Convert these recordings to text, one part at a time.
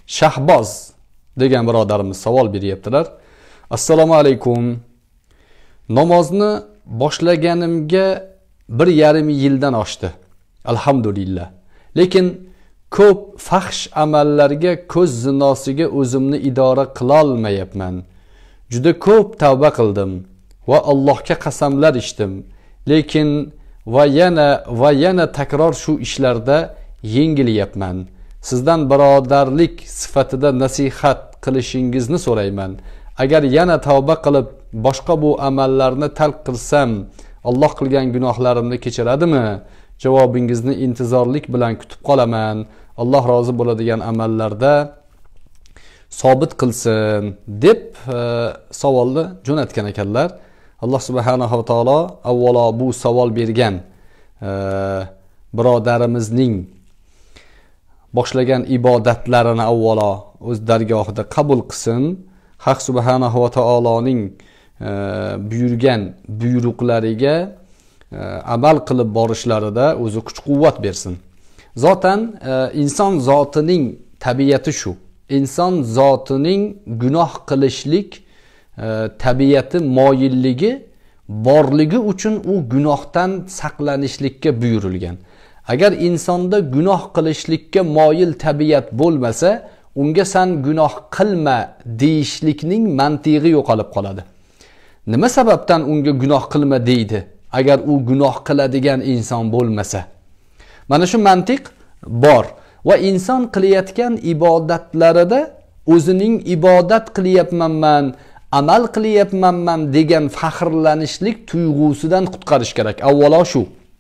Shahboz degan birodarimiz savol beryaptilar. Assalomu alaykum. Namozni boshlaganimga 1,5 yildan oshdi. Alhamdulillah. Lekin ko'p fahsh amallarga, ko'z zinosiga o'zimni idora qila olmayapman. Juda ko'p tavba qildim va Allohga qasamlar ichdim. Lekin va yana takror shu ishlarda yengilyapman. Sizdan birodarlik sifatida nasihat qilishingizni so'rayman. Agar yana tavba qilib boshqa bu amallarni tark qilsam, Alloh qilgan gunohlarimni kechiradimi? Javobingizni intizorlik bilan kutib qolaman. Alloh rozi bo'ladigan amallarda sobit qilsin deb savolni jo'natgan ekanlar. Alloh subhanahu va taolo avvalo bu savol bergan birodarimizning boshlagan ibodatlarini avvalo o'z dargohida qabul qilsin. Haq subhanahu va taoloning buyurgan buyruqlariga amal qilib borishlarida o'zi kuch-quvvat bersin. Zotan inson zotining tabiati shu. Inson zotining gunoh qilishlik tabiati, moyilligi borligi uchun u gunohdan saqlanishlikka buyurilgan. Agar insonda gunoh qilishlikka moyil tabiat bo'lmasa, unga san gunoh qilma deyishlikning mantiqi yo'qolib qoladi. Nima sababdan unga gunoh qilma deydi? Agar u gunoh qiladigan inson bo'lmasa. Mana shu mantiq bor va inson qilayotgan ibodatlarida o'zining ibodat qilyapman, amal qilyapman degan faxrlanishlik tuyg'usidan qutqarish kerak. Avvalo shu.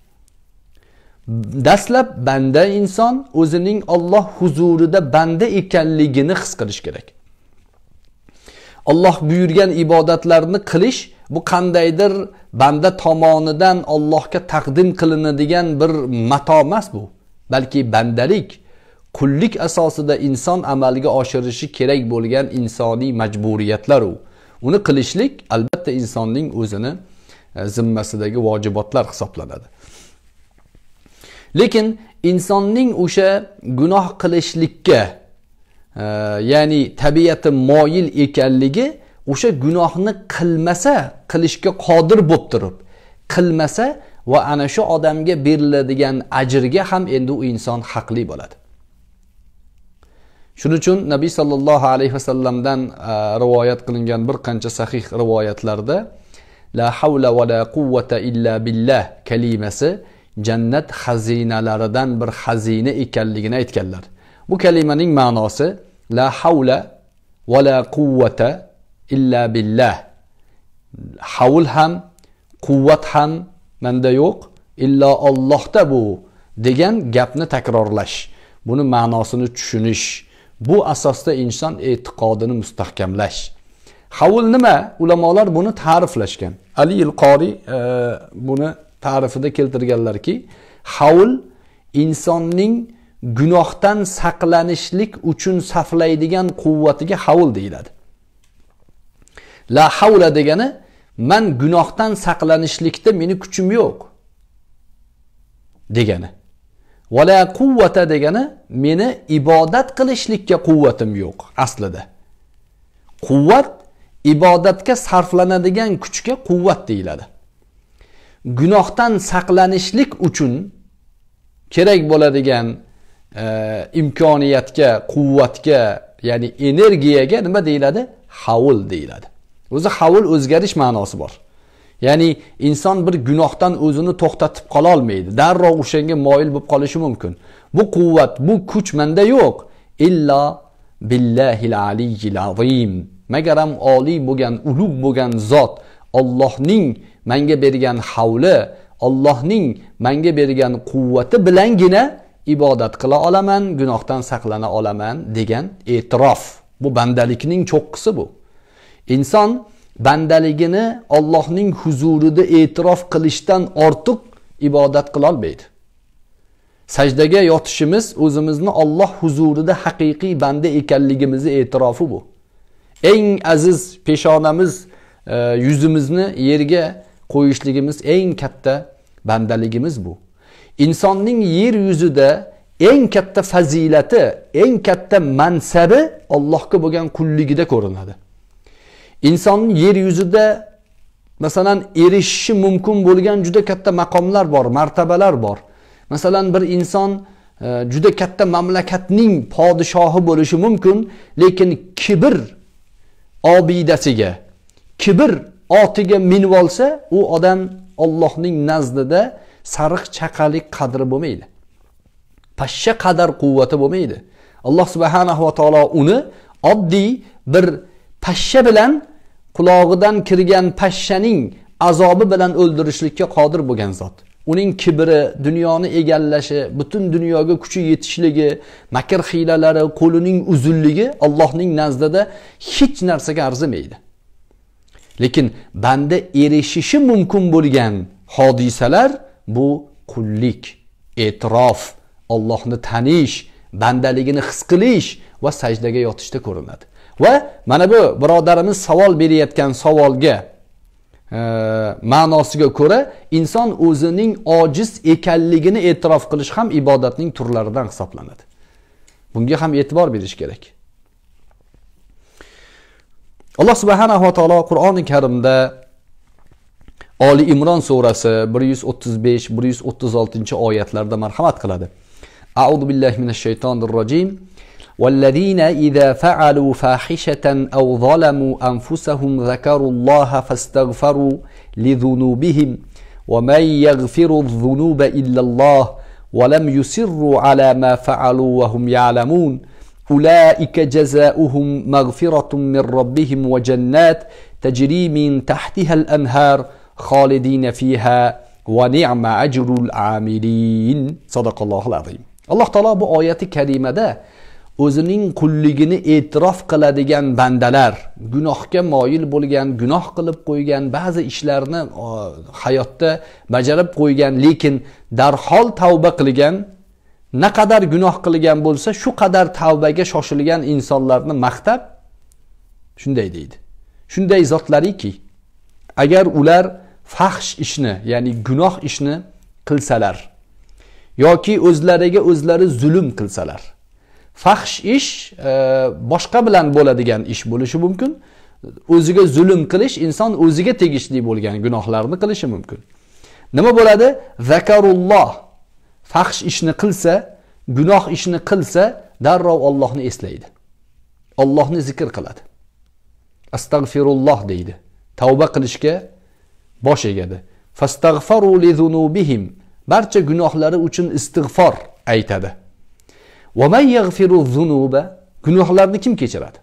Dastlab banda inson o'zining Alloh huzurida banda ekanligini his qilish kerak. Alloh buyurgan ibodatlarni qilish bu qandaydir banda tomonidan Allohga taqdim qilinadigan bir mato emas bu. Balki bandalik, qullik asosida inson amalga oshirishi kerak bo'lgan insoniy majburiyatlar u. Uni qilishlik albatta insonning o'zini zimmasidagi vojibotlar hisoblanadi. Lekin insonning o'sha gunoh qilishlikka ya'ni tabiati moyil ekanligi o'sha gunohni qilmasa, qilishga qodir bo'lib turib, qilmasa va ana shu odamga beriladigan ajrga ham endi u inson haqli bo'ladi. Shuning uchun Nabiy sallallohu alayhi vasallamdan rivoyat qilingan bir qancha sahih rivoyatlarda la havla va la quvvata illa billah kalimasi jannat xazinalaridan bir xazina ekanligini aytganlar. Bu kalimaning ma'nosi la havla va la quvvata illa billah. Havl ham, quvvat ham menda yo'q, illo Allohda bu degan gapni takrorlash. Buni ma'nosini tushunish. Bu asosda inson e'tiqodini mustahkamlash. Havl nima? Ulamolar buni ta'riflashgan. Ali al-Qori buni ta'rifida keltirganlarki, havl insonning gunohdan saqlanishlik uchun saflaydigan quvvatiga havl deyiladi. La havla degani men gunohdan saqlanishlikda meni kuchim yo'q degani. Va la quvvata degani meni ibodat qilishlikka quvvatim yo'q aslida. Quvvat ibodatga sarflanadigan kuchga quvvat deyiladi. Gunohdan saqlanishlik uchun kerak bo'ladigan imkoniyatga, quvvatga, ya'ni energiyaga nima deyiladi? Havl deyiladi. O'zi havl o'zgarish ma'nosi bor. Ya'ni inson bir gunohdan o'zini to'xtatib qola olmaydi. Darrov o'shanga moyil bo'lib qolishi mumkin. Bu quvvat, bu kuch menda yo'q. Illa billahil aliyyil azim. Magaram oliy bo'lgan, ulug' bo'lgan zot Allohning menga bergan havli, Allohning menga bergan quvvati bilangina ibodat qila olaman, gunohdan saqlana olaman degan e'tirof. Bu bandalikning cho'qqisi bu. Inson bandaligini Allohning huzurida e'tirof qilishdan ortiq ibodat qila olmaydi. Sajdaga yotishimiz o'zimizni Alloh huzurida haqiqiy banda ekanligimizni e'tirofi bu. Eng aziz peshonamiz, yuzimizni yerga qo'yishligimiz eng katta bandaligimiz bu. İnsonning yer yuzida eng katta fazilati, eng katta mansabi Allohga bo'lgan qulligida ko'rinadi. Insonning yer yuzida masalan erishishi mumkin bo'lgan juda katta maqomlar bor, martabalar bor. Masalan bir inson juda katta mamlakatning podshohi bo'lishi mumkin, lekin kibr obidasiga, kibr otiga minib olsa, u odam Allohning nazdida sariq chaqalik qadri bo'lmaydi. Pashsha qadar quvvati bo'lmaydi. Alloh subhanahu va taolo uni oddiy bir pashsha bilan, qulog'idan kirgan pashshaning azobi bilan o'ldirishlikka qodir bo'lgan zot. Uning kibri, dunyoni egallashi, butun dunyoga kuchi yetishligi, makr hiylalari, qo'lining uzunligi Allohning nazdida hech narsaga arzimaydi. Lekin banda erishishi mumkin bo'lgan hodisalar bu qullik, e'tirof, Allohni tanish, bandaligini his qilish va sajdaga yotishda ko'rinadi. Va mana bu birodarimiz savol berayotgan savolga ma'nosiga ko'ra inson o'zining ojiz ekanligini e'tirof qilish ham ibodatning turlaridan hisoblanadi. Bunga ham e'tibor berish kerak. Alloh subhanahu va taolo Qur'oni Karimda Ali Imron surasi 135-136 marhamat qiladi. A'udhu billahi minash shaytonir rojim. والذين إذا فعلوا فاحشة أو ظلموا أنفسهم ذكروا الله فاستغفروا لذنوبهم ومن يغفر الذنوب إلا الله ولم يصروا على ما فعلوا وهم يعلمون أولئك جزاؤهم مغفرة من ربهم وجنات تجري من تحتها الأنهار خالدين فيها ونعم أجر العاملين. صدق الله العظيم. الله تعالى bu oyati karimada o'zining qulligini e'tirof qiladigan bandalar, gunohga moyil bo'lgan, gunoh qilib qo'ygan, ba'zi ishlarni hayotda bajarib qo'ygan, lekin darhol tavba qilgan, naqadar gunoh qilgan bo'lsa, shu qadar tavbaga shoshilgan insonlarni maqtab shunday deydi. Shunday zotlariki, agar ular fahsh ishni, ya'ni gunoh ishni qilsalar yoki o'zlariga o'zlari zulm qilsalar, fahsh ish boshqa bilan bo'ladigan ish bo'lishi mumkin. O'ziga zulm qilish, inson o'ziga tegishli bo'lgan gunohlarni qilishi mumkin. Nima bo'ladi? Zakarulloh. Fahsh ishni qilsa, gunoh ishni qilsa, darrov Allohni eslaydi. Allohni zikr qiladi. Astagfirulloh deydi. Tavba qilishga bosh egadi. Fastaghfaru li zunubihim. Barcha gunohlari uchun istig'for aytadi. Va man yaghfiru zunuba, gunohlarni kim kechiradi?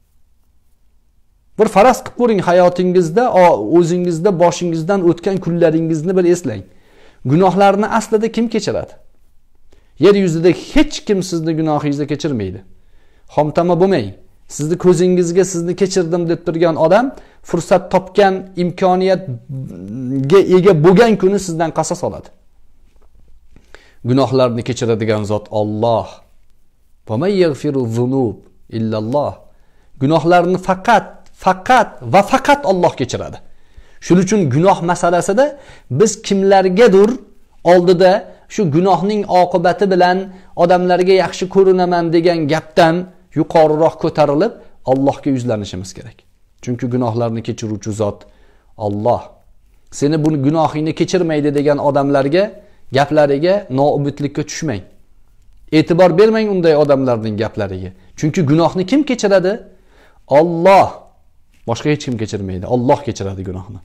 Bir faraz qilib ko'ring, hayotingizda, o'zingizda boshingizdan o'tgan kunlaringizni bir eslang. Gunohlarni aslida kim kechiradi? Yer yuzida hech kim sizni gunohingizni kechirmaydi. Xomtama bo'lmang. Sizni ko'zingizga sizni kechirdim deb turgan odam fursat topgan, imkoniyatga ega bo'lgan kuni sizdan qasos oladi. Gunohlarni kechiradigan zot Alloh. Va man yaghfiru zunub illalloh. Gunohlarni faqat va faqat Alloh kechiradi. Shuning uchun gunoh masalasida biz kimlargadir oldida shu gunohning oqibati bilan odamlarga yaxshi ko'rinaman degan gapdan yuqoriroq ko'tarilib Allohga yuzlanishimiz kerak. Chunki gunohlarni kechiruvchi zot Alloh. Seni bu gunohingni kechirmaydi degan odamlarga, gaplariga noumidlikka tushmang. E'tibor bermang unday odamlarning gaplariga. Chunki gunohni kim kechiradi? Alloh. Boshqa hech kim kechirmaydi. Alloh kechiradi gunohni.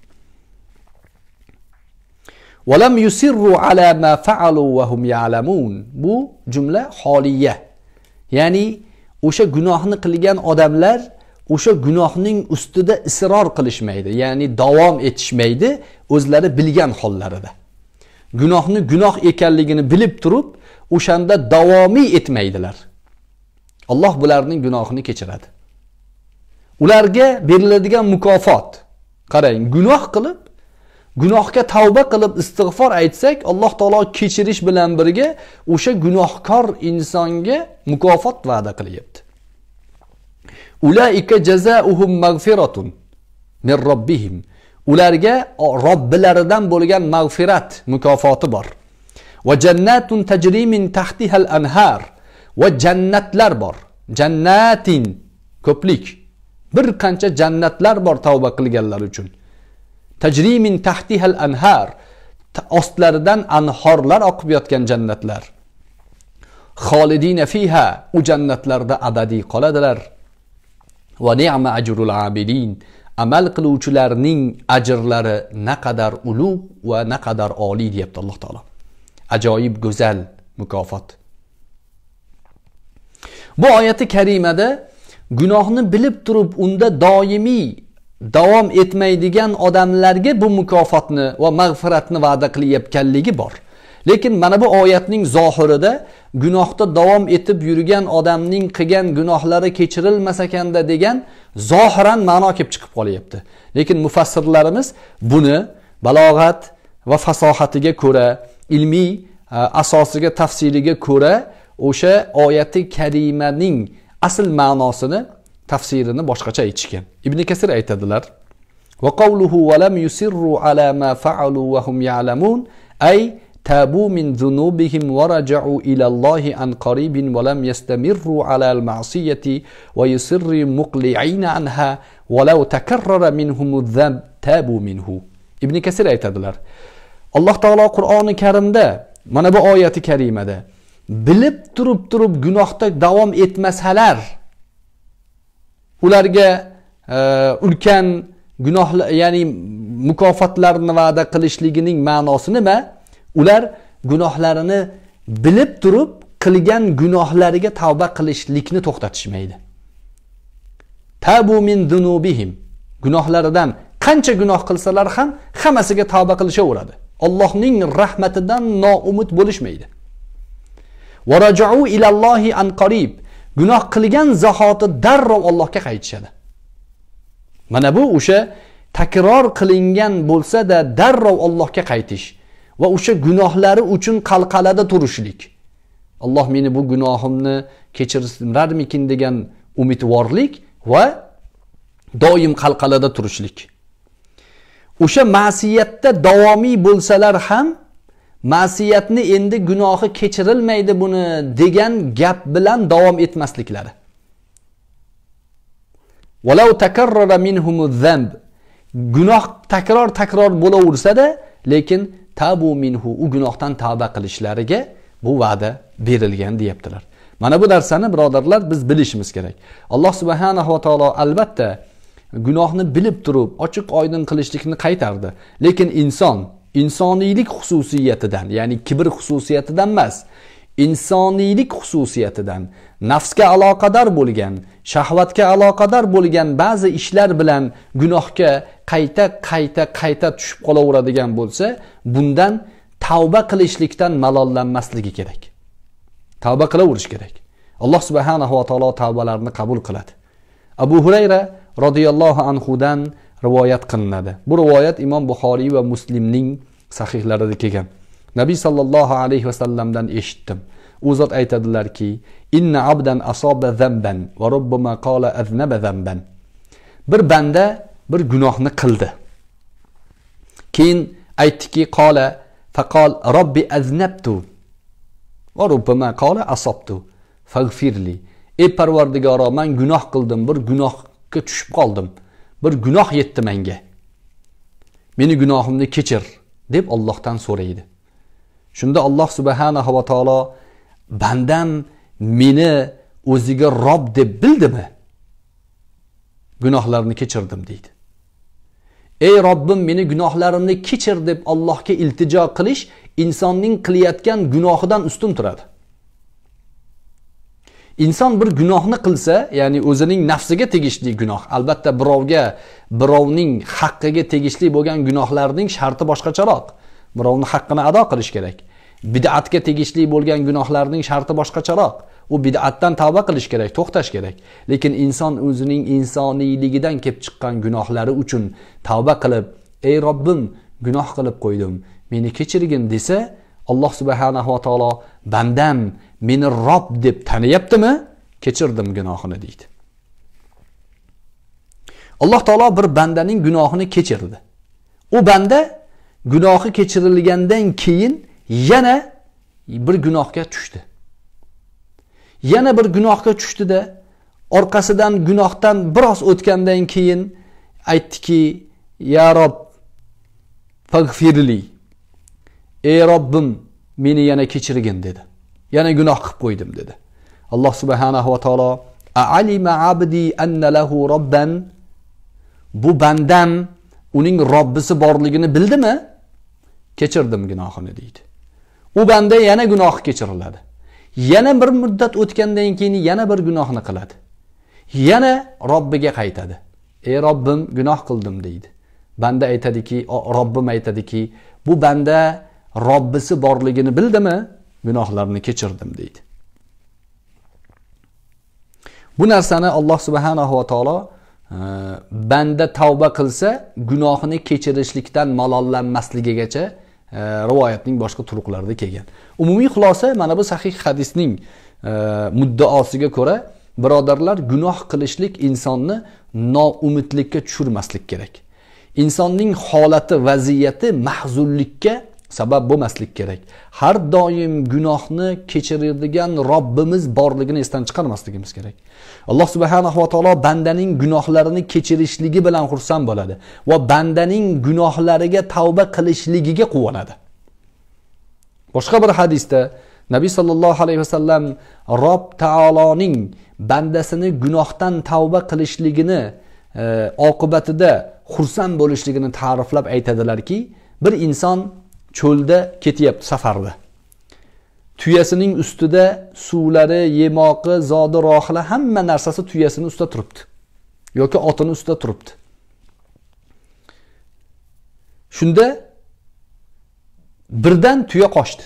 Walam yusirru ala ma fa'alu wa hum ya'lamun. Bu jumla holiya. Ya'ni o'sha gunohni qilgan odamlar o'sha gunohning ustida isror qilishmaydi, ya'ni davom etishmaydi o'zlari bilgan hollarida. Gunohni gunoh ekanligini bilib turib, o'shanda davomiy etmaydilar. Alloh bularning gunohini kechiradi. Ularga beriladigan mukofot, qarang, gunoh qilib, gunohga tavba qilib istig'for aytsak, Alloh taolo kechirish bilan birga o'sha gunohkor insonga mukofot va'da qilyapti. Ulaika jazaohum magfiratun min robbihim. Ularga Robbilaridan bo'lgan mag'firat mukofoti bor. Va jannatun tajri min tahtiha al-anhar. Va jannatlar bor. Jannatin ko'plik. Bir qancha jannatlar bor tavba qilganlar uchun. Tajri min tahtiha al-anhar. Ostlaridan anhorlar oqib yotgan jannatlar. Xolidina fiha, u jannatlarda abadiy qoladilar. Va ni'ma ajrul abidin. Amal qiluvchilarning ajrlari naqadar ulug' va naqadar oliy deyapti Alloh taolo. Ajoyib go'zal mukofot. Bu oyati karimada gunohni bilib turib unda doimiy davom etmaydigan odamlarga bu mukofotni va mag'firatni va'da qilayotganligi bor. Lekin mana bu oyatning zohirida gunohda davom etib yurgan odamning qilgan gunohlari kechirilmas ekanda degan zohiran ma'no kelib chiqib qolyapti. Lekin mufassirlarimiz buni balog'at va fasohatiga ko'ra, ilmiy asosiga, tafsiriga ko'ra o'sha oyati karimaning asl ma'nosini, tafsirini boshqacha aytishgan. Ibn Kasir aytadilar: "Va qawluhu va lam yusirru ala ma fa'alu wa hum ya'lamun", ay tabu min dhunubihim wa raja'u ila Allohi an qaribin wa lam yastamirru ala al-ma'siyati wa yusirru muqli'ina anha wa law takarrara minhum adh-dhanb tabu minhu. Ibn Kasir aytadilar: Alloh taolo Qur'oni Karimda mana bu oyati karimada bilib turib gunohda davom etmasalar ularga ulkan gunohlar, ya'ni mukofotlarni va'da qilishligining ma'nosi nima? Ular gunohlarini bilib turib qilgan gunohlariga tavba qilishlikni to'xtatishmaydi. Tabu min dunubihim, gunohlaridan qancha gunoh qilsalar ham hammasiga tavba qilishaveradi. Allohning rahmatidan noumid bo'lishmaydi. Va raja'u ila Allohi an qarib, gunoh qilgan zahoti darrov Allohga qaytishadi. Mana bu o'sha takror qilingan bo'lsa-da darrov Allohga qaytish va o'sha gunohlari uchun qalqalada turishlik. Alloh meni bu gunohimni kechirarmikin degan umidvorlik va doim qalqalada turishlik. O'sha ma'siyatda davomiy bo'lsalar ham ma'siyatni endi gunohi kechirilmaydi buni degan gap bilan davom etmasliklari. Walau takarrara minhumuz-zamb, gunoh takror bo'laversa-da, lekin tabu minhu, u gunohdan tavba qilishlariga bu va'da berilgan deyaptilar. Mana bu narsani birodarlar biz bilishimiz kerak. Alloh subhanahu va taolo albatta gunohni bilib turib ochiq oydin qilishlikni qaytardi. Lekin insoniylik xususiyatidan, ya'ni kibr xususiyatidan emas, insoniylik xususiyatidan, nafsga aloqador bo'lgan, shahvatga aloqador bo'lgan ba'zi ishlar bilan gunohga qayta tushib qolaveradigan bo'lsa, bundan tavba qilishlikdan malollanmasligi kerak. Tavba qilaverish kerak. Alloh subhanahu va taolo tavbalarni qabul qiladi. Abu Hurayra radhiyallohu anhu dan rivoyat qilinadi. Bu rivoyat Imom Buxoriy va Muslimning sahihlarida kelgan. Nabiy sallallohu alayhi va sallamdan eshitdim. U zot aytadilarki: "Inna abdan asaba zamban va rubbama qala aznaba zamban." Bir banda bir gunohni qildi. Keyin aytdiki: "Qala faqal robbi aznabtu va rubbama qala asabtu faghfirli." Ey Parvardigoro, men gunoh qildim, bir gunohga tushib qoldim. Bir gunoh yetdi menga. Meni gunohimni kechir deb Allohdan so'raydi. Shunda Alloh subhanahu va taolo bandam meni o'ziga Rob deb bildimi? Gunohlarni kechirdim deydi. Ey Robbim, meni gunohlarimni kechir deb Allohga iltijo qilish insonning qilayotgan gunohidan ustun turadi. İnson bir gunohni qilsa, ya'ni o'zining nafsiga tegishli gunoh, albatta birovning haqqiga tegishli bo'lgan gunohlarning sharti boshqacharoq. Birovning haqqini ado qilish kerak. Bid'atga tegishli bo'lgan gunohlarning sharti boshqacharoq. U bid'atdan tavba qilish kerak, to'xtash kerak. Lekin inson o'zining insoniyligidan kelib chiqqan gunohlari uchun tavba qilib, ey Robbim, gunoh qilib qo'ydim, meni kechirgin desa, Alloh subhanahu va taolo bandam meni Rob deb taniyaptimi? Kechirdim gunohini deydi. Alloh taolo bir bandaning gunohini kechirdi. U banda gunohi kechirilgandan keyin yana bir gunohga tushdi. Yana bir gunohga tushdida, orqasidan gunohdan biroz o'tgandan keyin aytdiki, ya Rob, faghfirli. Ey Robbim, meni yana kechirgin dedi. Yana gunoh qilib qo'ydim dedi. Alloh subhanahu va taolo a'alima abdi anna lahu robban, bu bandam uning Robbisi borligini bildimi? Kechirdim gunohini deydi. U banda yana gunoh kechiriladi. Yana bir muddat o'tgandan keyin yana bir gunohni qiladi. Yana Robbiga qaytadi. Ey Robbim, gunoh qildim deydi. Banda aytadiki, Robbim aytadiki, bu banda Robbisi borligini bildimi? Gunohlarini kechirdim deydi. Bu narsani Alloh subhanahu va taolo banda tavba qilsa gunohini kechirishlikdan malollanmasligigacha rivoyatning boshqa turuqlarida kelgan. Umumiy xulosa mana bu sahih hadisning muddaosiga ko'ra, birodarlar, gunoh qilishlik insonni noumidlikka tushirmaslik kerak. Insonning holati, vaziyati mahzunlikka sabab bo'lmaslik kerak. Har doim gunohni kechiradigan Robbimiz borligini esdan chiqarmasligimiz kerak. Alloh subhanahu va taolo bandaning gunohlarini kechirishligi bilan xursand bo'ladi va bandaning gunohlariga tavba qilishligiga quvonadi. Boshqa bir hadisda Nabiy sallallohu alayhi vasallam Robb taoloning bandasini gunohdan tavba qilishligini oqibatida xursand bo'lishligini ta'riflab aytadilarki, bir inson cho'lda ketyapti safarda. Tuyasining ustida suvlari, yemoqi, zodi rohila hamma narsasi tuyasining ustida turibdi. Yoki otining ustida turibdi. Shunda birdan tuya qochdi.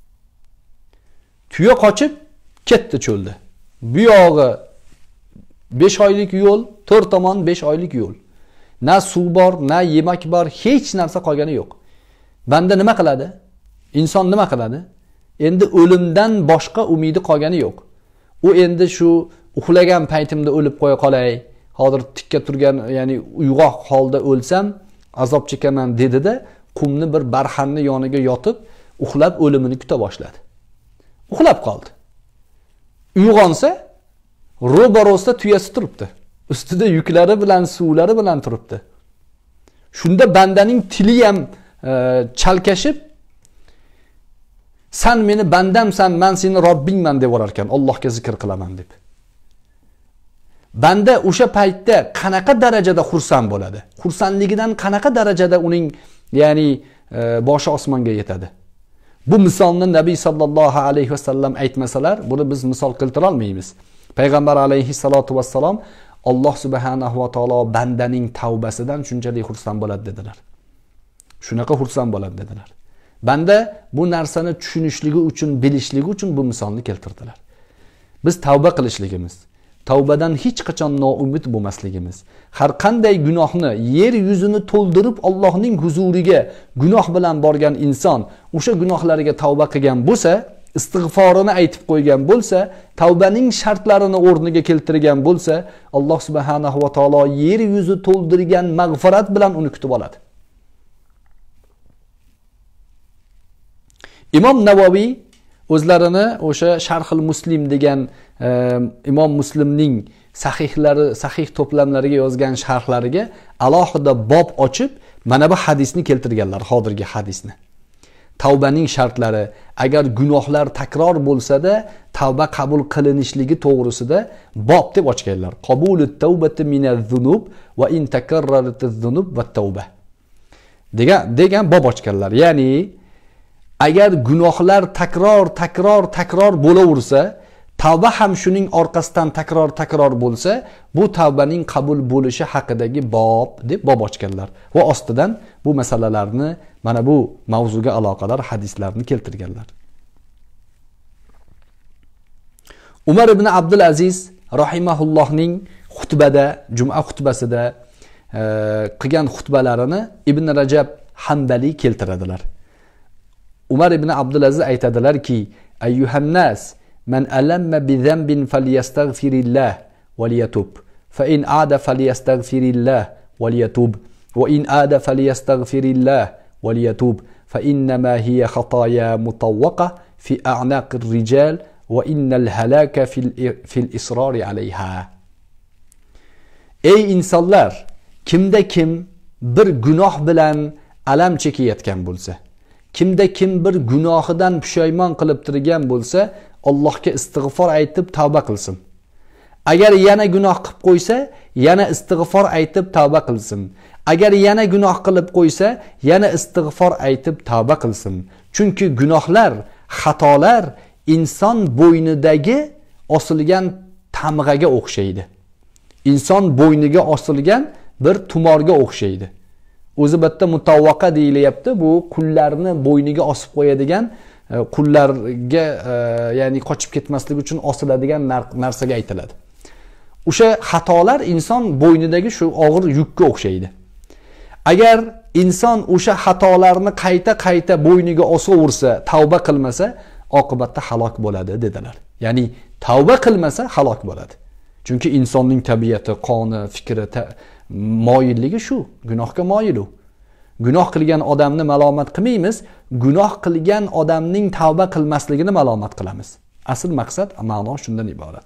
Tuya qochib ketdi cho'lda. Bu yog'i 5 oylik yo'l, 4 tomon 5 oylik yo'l. Na suv bor, na yemak bor, hech narsa qolgani yo'q. Banda nima qiladi? Inson nima qiladi? Endi o'limdan boshqa umidi qolgani yo'q. U endi shu uxlagan paytimda o'lib qo'ya qolay, hozir tikka turgan, ya'ni uyg'oq holda o'lsam azob chekaman dedi-da, qumni bir barxanni yoniga yotib, uxlab o'limini kuta boshladi. Uxlab qoldi. Uyg'onsa, ro'barosida tuyasi turibdi. Ustida yuklari bilan, suvlari bilan turibdi. Shunda bandaning tili ham chalkashib, sen meni bandamsan, men seni Robbingman deb orar ekan, Allohga zikr qilaman deb. Banda o'sha paytda qanaqa darajada xursand bo'ladi? Xursandligidan qanaqa darajada uning, ya'ni boshi osmonga yetadi. Bu misolni Nabiy sallallohu alayhi vasallam aytmasalar, buni biz misol keltira olmaymiz. Payg'ambar alayhi salatu vassalom Alloh subhanahu va taolo bandaning tavbasidan shunchalik xursand bo'ladi dedilar. Shunaqa xursand bo'ladi dedilar. Banda bu narsani tushunishligi uchun, bilishligi uchun bu misolni keltirdilar. Biz tavba qilishligimiz, tavbadan hech qachon noumid bo'lmasligimiz, har qanday gunohni yer yuzini to'ldirib Allohning huzuriga gunoh bilan borgan inson o'sha gunohlariga tavba qilgan bo'lsa, istig'forini aytib qo'ygan bo'lsa, tavbaning shartlarini o'rniga keltirgan bo'lsa, Alloh subhanahu va taolo yer yuzi to'ldirgan mag'firat bilan uni kutib oladi. Imom Navoiy o'zlarini o'sha Sharhul Muslim degan Imom Muslimning sahih to'plamlariga yozgan sharhlariga alohida bob ochib, mana bu hadisni keltirganlar, hozirgi hadisni. Tavbaning shartlari, agar gunohlar takror bo'lsa-da, tavba qabul qilinishligi to'g'risida bob deb ochganlar. Qabulut tawbati minaz-zunub va in takarraratuz-zunub va tavba degan bob ochganlar. Ya'ni agar gunohlar takror bo'laversa, tavba ham shuning orqasidan takror bo'lsa, bu tavbaning qabul bo'lishi haqidagi bob deb bob ochganlar va ostidan bu masalalarni, mana bu mavzuga aloqador hadislarni keltirganlar. Umar ibn Abdul Aziz rahimahullohning xutbada, juma xutbasida qilgan xutbalarini Ibn Rajab Hanbali keltiradilar. Umar ibn Abdul Aziz aytadilarki: "Ayyuhan nas, man alamma bi dhanbin falyastaghfirillah waliyatub, fa in aada falyastaghfirillah waliyatub, wa in aada falyastaghfirillah waliyatub, فإنما هي خطايا مطوقة في أعناق الرجال وإن الهلاك في الإصرار عليها. Ey insonlar, kimda kim bir gunoh bilan alam chekayotgan bo'lsa, kimda kim bir gunohidan pushaymon qilib turgan bo'lsa, Allohga istig'for aytib tavba qilsin. Agar yana gunoh qilib qo'ysa, yana istig'for aytib tavba qilsin. Agar yana gunoh qilib qo'ysa, yana istig'for aytib tavba qilsin. Chunki gunohlar, xatolar inson bo'ynidagi osilgan tamg'aga o'xshaydi. Inson bo'yniga osilgan bir tumorga o'xshaydi. O'zi bitta mutavvaqa deyilyapti. Bu qullarni bo'yniga osib qo'yadigan, qullarga ya'ni qochib ketmasligi uchun osiladigan narsaga aytiladi. O'sha xatolar inson bo'ynidagi shu og'ir yukka o'xshaydi. Agar inson o'sha xatolarni qayta bo'yniga osaversa, tavba qilmasa, oqibatda halok bo'ladi dedilar. Ya'ni tavba qilmasa halok bo'ladi. Chunki insonning tabiati, qoni, fikri, moyilligi shu, gunohga moyil u. Gunoh qilgan odamni malomat qilmaymiz, gunoh qilgan odamning tavba qilmasligini malomat qilamiz. Asl maqsad, ma'no shundan iborat.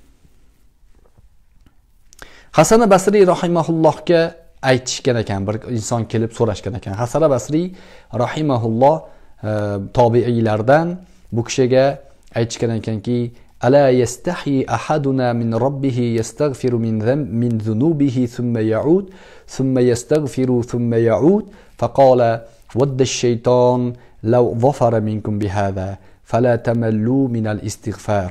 Hasan Basri rahimahullohga aytishgan ekan, bir inson kelib so'rashgan ekan. Hasan Basri rahimahulloh tobiiylardan bu kishiga aytishgan ekanki, ala yastahi ahaduna min rabbih yastaghfiru min dhunubihi thumma ya'ud thumma yastaghfiru thumma ya'ud faqala wadda ash-shaytan law dhafara minkum bihadha fala tamallu min al-istighfar.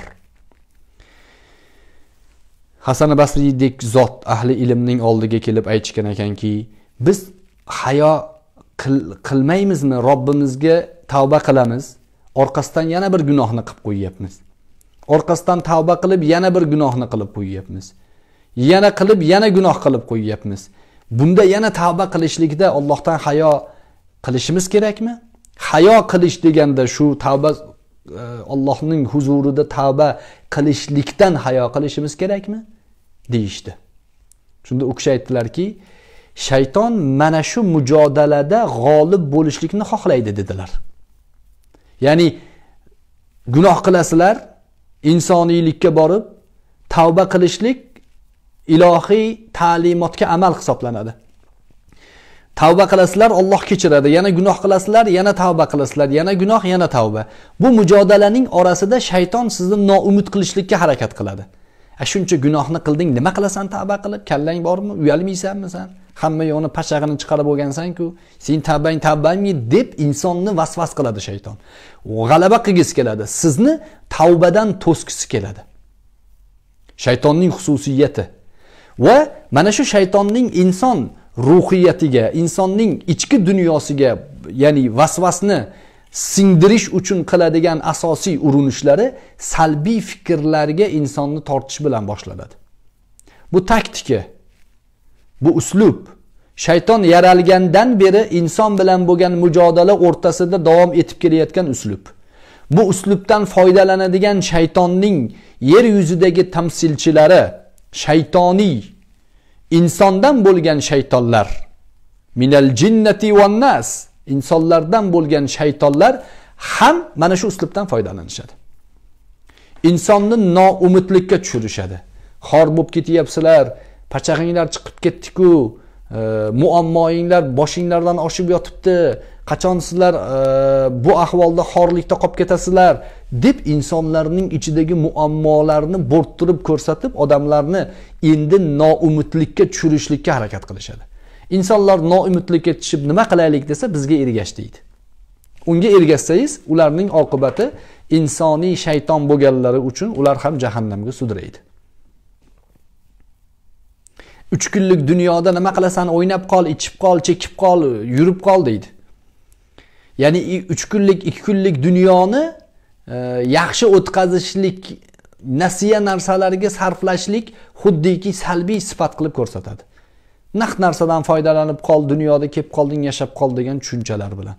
Hasan Basridek zot ahli ilmning oldiga kelib aytishgan ekanki, biz hayo qilmaymizmi? Robbimizga tavba qilamiz, orqasidan yana bir gunohni qilib qo'yyapmiz. Orqasidan tavba qilib yana bir gunohni qilib qo'yyapmiz. Yana qilib yana gunoh qilib qo'yyapmiz. Bunda yana tavba qilishlikda Allohdan hayo qilishimiz kerakmi? Hayo qilish deganda shu tavba, Allohning huzurida tavba qilishlikdan hayo qilishimiz kerakmi? Deyishdi. Shunda u kishi aytdilarki, shayton mana shu mujodalada g'olib bo'lishlikni xohlaydi dedilar. Ya'ni gunoh qilasizlar, insoniylikka borib tavba qilishlik ilohiy ta'limotga amal hisoblanadi. Tavba qilasizlar, Alloh kechiradi. Yana gunoh qilasizlar, yana tavba qilasizlar, yana gunoh, yana tavba. Bu mujodalaning orasida shayton sizni noumid qilishlikka harakat qiladi. Shuncha gunohni qilding, nima qilasan tavba qilib? Kallang bormi? Uyalmaysanmi sen? Hamma yo'qni pachag'ini chiqarib bo'lgansan-ku. Sen tavbangmi deb insonni vasvas qiladi shayton. G'alaba qilgisi keladi. Sizni tavbadan to'skisi keladi. Shaytonning xususiyati. Va mana shu shaytonning inson ruhiyatiga, insonning ichki dunyosiga, ya'ni vasvasni singdirish uchun qiladigan asosiy urinishlari salbiy fikrlarga insonni tortish bilan boshlanadi. Bu taktika, bu uslub shayton yaralgandan beri inson bilan bo'lgan mujodala o'rtasida davom etib kelayotgan uslub. Bu uslubdan foydalanadigan shaytonning yer yuzidagi tamsilchilari, shaytoniy insondan bo'lgan shaytonlar, minal jinnati wan nas, insonlardan bo'lgan shaytonlar ham mana shu uslubdan foydalanishadi. Insonni noumidlikka tushirishadi. Xor bo'lib ketyapsizlar, pachag'inglar chiqib ketdi-ku, muammoinglar boshinglardan oshib yotibdi, qachon sizlar bu ahvolda xorlikda qolib ketasizlar deb insonlarning ichidagi muammolarni bo'rttirib ko'rsatib, odamlarni endi noumidlikka tushirishlikka harakat qilishadi. İnsanlar noumidlikka tushib nima qilaylik desa bizga ergash deydi. Unga ergashsangiz, ularning oqibati insoniy shayton bo'lganlari uchun ular ham jahannamga sudraydi. 3 kunlik dunyoda nima qilasan? O'ynab qol, ichib qol, chekib qol, yurib qol deydi. Ya'ni 3 kunlik, 2 kunlik dunyoni yaxshi o'tkazishlik, nasiya narsalarga sarflashlik xuddiki salbiy sifat qilib ko'rsatadi. Naq narsadan foydalanib qol, dunyoda kelib qolding, yashab qol degan tushunchalar bilan.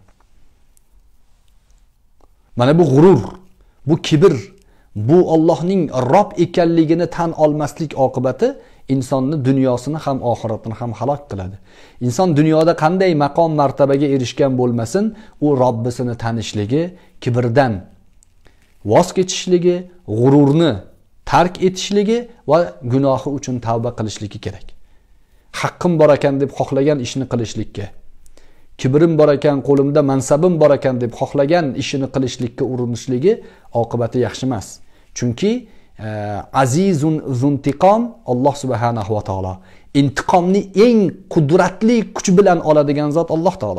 Mana bu g'urur, bu kibr, bu Allohning Robb ekanligini tan olmaslik oqibati insonni dunyosini ham oxiratini ham halok qiladi. Inson dunyoda qanday maqom martabaga erishgan bo'lmasin, u Robbisini tanishligi, kibrdan voz kechishligi, g'ururni tark etishligi va gunohi uchun tavba qilishligi kerak. Haqqim bor ekan deb xohlagan ishni qilishlikka, kibrim bor ekan, qo'limda mansabim bor ekan deb xohlagan ishini qilishlikka urinishligi oqibati yaxshi emas. Chunki azizun zuntiqom Alloh subhanahu va taolo. Intiqomni eng qudratli kuch bilan oladigan zot Alloh taolo.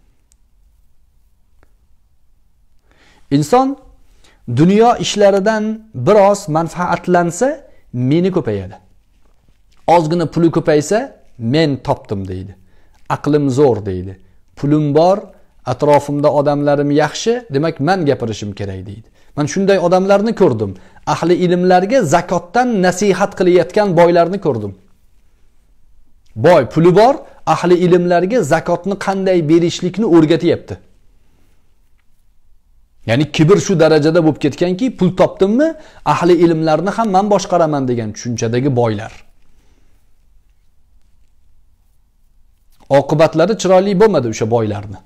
Inson dunyo ishlaridan biroz manfaatlansa, meni ko'payadi. Ozgina puli ko'paysa, men topdim deydi. Aqlim zo'r deydi. Pulim bor, atrofimda odamlarim yaxshi, demak men gapirishim kerak deydi. Men shunday odamlarni ko'rdim. Ahli ilmlarga zakotdan nasihat qilayotgan boylarni ko'rdim. Boy, puli bor, ahli ilmlarga zakotni qanday berishlikni o'rgatyapti. Ya'ni kibr shu darajada bo'lib ketganki, pul topdimmi, ahli ilmlarni ham men boshqaraman degan tushunchadagi boylar. Oqibatlari chiroyli bo'lmadi o'sha boylarni.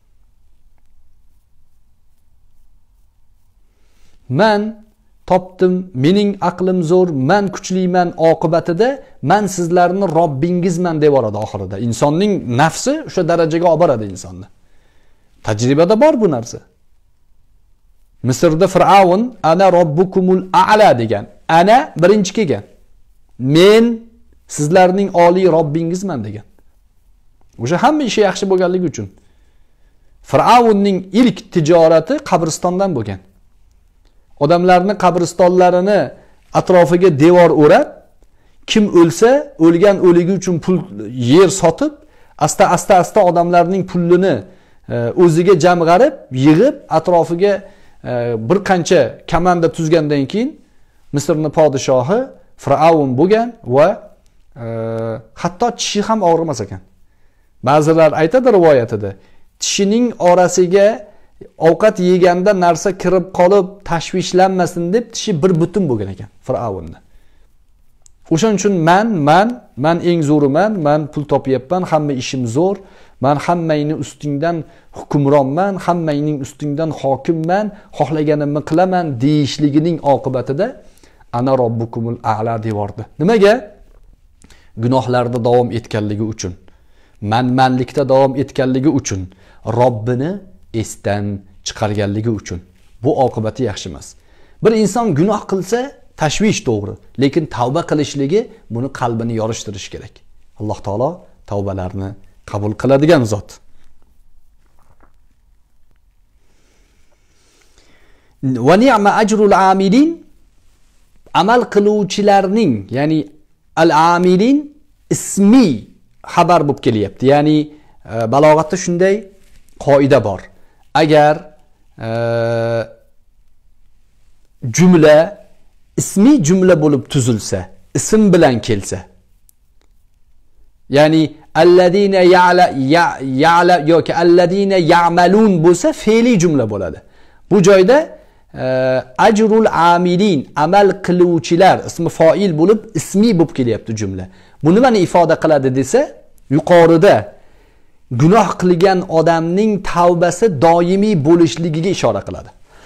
Men topdim, mening aqlim zo'r, men kuchliman oqibatida men sizlarni Robbingizman deb boradi oxirida. Insonning nafsi o'sha darajaga olib boradi insonni. Tajribada bor bu narsa. Misrda Fir'avn ana robbukumul a'la degan. Ana birinchi kelgan. Men sizlarning oliy Robbingizman degan. O'sha hamma ishi yaxshi bo'lganligi uchun. Fir'avnning ilk tijorati qabristondan bo'lgan. Odamlarni qabristonlarini atrofiga devor o'rab, kim o'lsa, o'lgan o'ligi uchun pul yer sotib, asta odamlarning pulini o'ziga jamg'arib, yig'ib, atrofiga bir qancha komanda tuzgandan keyin Misrning podshohi Fir'avn bo'lgan va hatto tishi ham og'rimas ekan. Ba'zilar aytadi rivoyatida, tishining orasiga ovqat yeganda narsa kirib qolib tashvishlanmasin deb tishi bir butun bo'lgan ekan Fir'avnni. O'shaning uchun men eng zo'riman, men pul topyapman, hamma ishim zo'r, men hammangning ustingdan hukmronman, hammangning ustingdan hokimman, xohlaganimni qilaman deyishligining oqibatida ana robbukumul a'la devordi. Nimaga? Gunohlarda davom etganligi uchun, manlikda davom etganligi uchun, Robbini esdan chiqarganligi uchun. Bu oqibati yaxshi emas. Bir inson gunoh qilsa, tashvish to'g'ri, lekin tavba qilishligi buni qalbini yorishtirish kerak. Alloh taolo tavbalarni qabul qiladigan zot. Va ni'ma ajrul amilin, amal qiluvchilarning, ya'ni al-amilin ismi xabar bo'lib kelyapti. Ya'ni balog'atda shunday qoida bor. Agar jumla ismi jumla bo'lib tuzilsa, ism bilan kelsa, ya'ni alladina ya'la yoki alladina ya'malun bo'lsa fe'li jumla bo'ladi. Bu joyda ajrul amilin, amal qiluvchilar ismi fa'il bo'lib ismi bo'lib kelyapti jumla. Bu nimani ifoda qiladi desa, yuqorida gunoh qilgan odamning tavbasi doimiy bo'lishligiga ishora qiladi.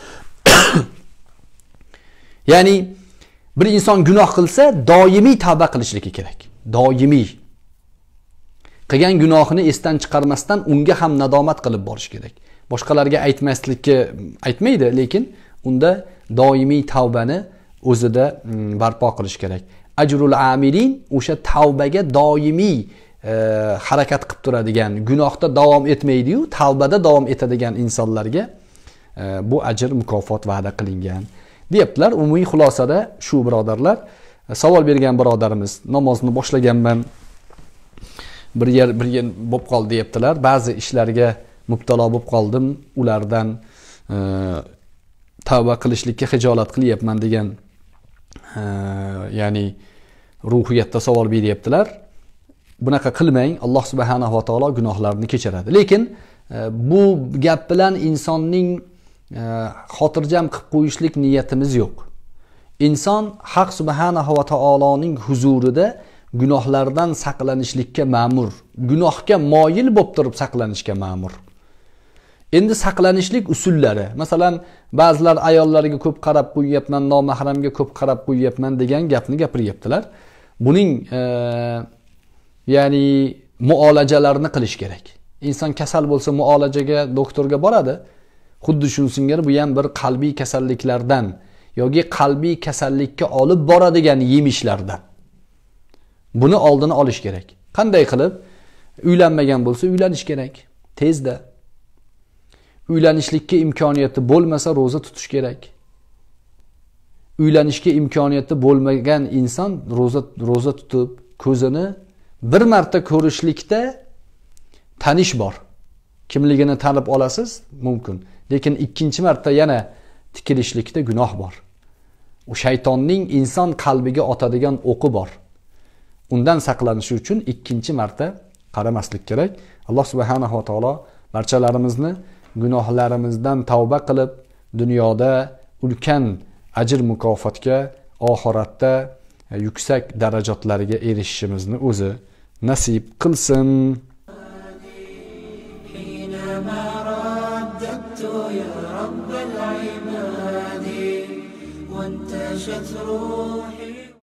Ya'ni bir inson gunoh qilsa, doimiy tavba qilishligi kerak. Doimiy. Qilgan gunohini esdan chiqarmasdan unga ham nadomat qilib borish kerak. Boshqalarga aytmaslikka aytmaydi, lekin unda doimiy tavbani o'zida barpo qilish kerak. Ajrul amilin o'sha tavbaga doimiy harakat qilib turadigan, gunohda davom etmaydi-yu, tavbada davom etadigan insonlarga bu ajr mukofot va'da qilingan. Deyaptilar. Umumiy xulosada shu birodarlar, savol bergan birodarimiz, namozni boshlaganman, bir yer bo'lib qoldi deyaptilar. Ba'zi ishlarga mubtalo bo'lib qoldim, ulardan tavba qilishlikka hijolat qilyapman degan ya'ni ruhiyatda savol beryaptilar. Bunaqa qilmang, Alloh subhanahu va taolo gunohlarni kechiradi. Lekin bu gap bilan insonning xotirjam qilib qo'yishlik niyatimiz yo'q. Inson Haq subhanahu va taoloning huzurida gunohlardan saqlanishlikka ma'mur. Gunohga moyil bo'lib turib saqlanishga ma'mur. Endi saqlanishlik usullari, masalan, ba'zilar ayollariga ko'p qarab qo'yyapman, nomahramga ko'p qarab qo'yyapman degan gapni gapiryaptilar. Buning ya'ni muolajalarni qilish kerak. Inson kasal bo'lsa muolajaga, doktorga boradi. Xuddi shuni singari bu ham bir qalbiy kasalliklardan yoki qalbiy kasallikka olib boradigan yemishlardan. Buni oldini olish kerak. Qanday qilib? Uylanmagan bo'lsa uylanish kerak. Tezda. Uylanishlikka imkoniyati bo'lmasa roza tutish kerak. Uylanishga imkoniyati bo'lmagan inson roza tutib, ko'zini bir marta ko'rishlikda tanish bor. Kimligini tanib olasiz, mumkin. Lekin ikkinchi marta yana tikilishlikda gunoh bor. U shaytonning inson qalbiga otadigan o'qi bor. Undan saqlanish uchun ikkinchi marta qaramaslik kerak. Alloh subhanahu va taolo barchalarimizni gunohlarimizdan tavba qilib, dunyoda ulkan ajr mukofotga, oxiratda yuksak darajatlarga erishishimizni o'zi nasib qilsin. وانتشت روحي